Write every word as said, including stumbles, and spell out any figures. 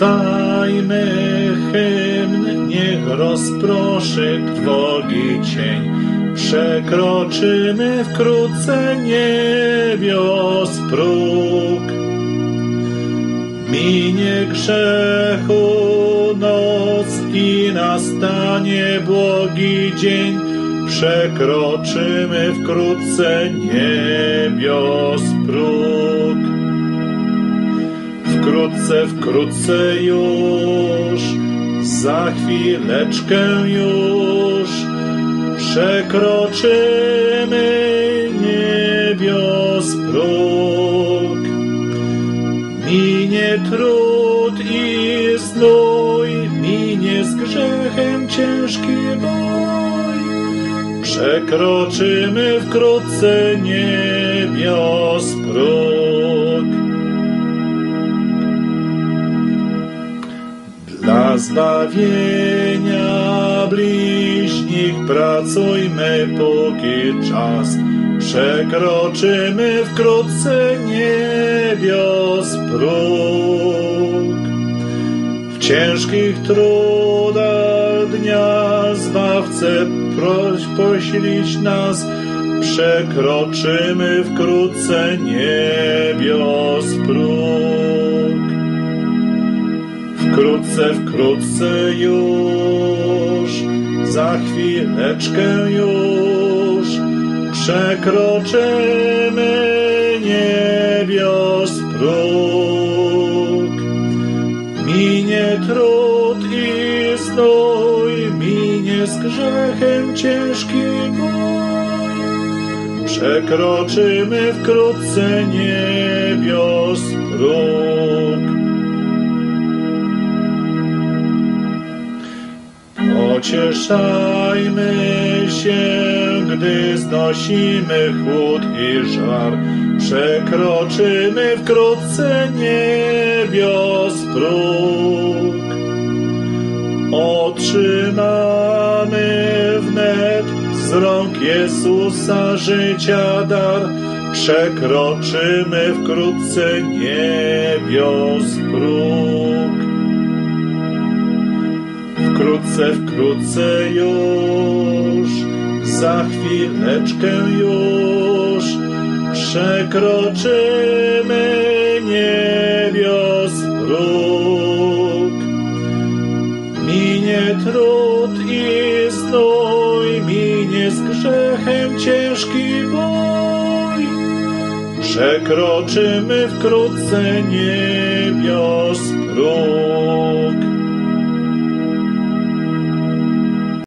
Śpiewajmy hymn, niech rozproszy trwogi cień. Przekroczymy wkrótce niebios próg. Minie grzechu noc i nastanie błogi dzień. Przekroczymy wkrótce niebios próg. Wkrótce, wkrótce już, za chwileczkę już przekroczymy niebios próg. Minie trud i znój, minie z grzechem ciężki bój. Przekroczymy wkrótce niebios próg. Dla zbawienia bliźnich pracujmy póki czas. Przekroczymy wkrótce niebios próg. W ciężkich trudach dnia Zbawcę proś posilić nas. Przekroczymy wkrótce niebios próg. Wkrótce, wkrótce już, za chwileczkę już przekroczymy niebios próg. Minie trud i znój, minie z grzechem ciężki bój. Przekroczymy wkrótce niebios próg. Pocieszajmy się, gdy znosimy chłód i żar. Przekroczymy wkrótce niebios próg. Otrzymamy wnet z rąk Jezusa życia dar. Przekroczymy wkrótce niebios próg. Wkrótce, wkrótce już, za chwileczkę już przekroczymy niebios próg. Minie trud i znój, minie z grzechem ciężki bój. Przekroczymy wkrótce niebios próg.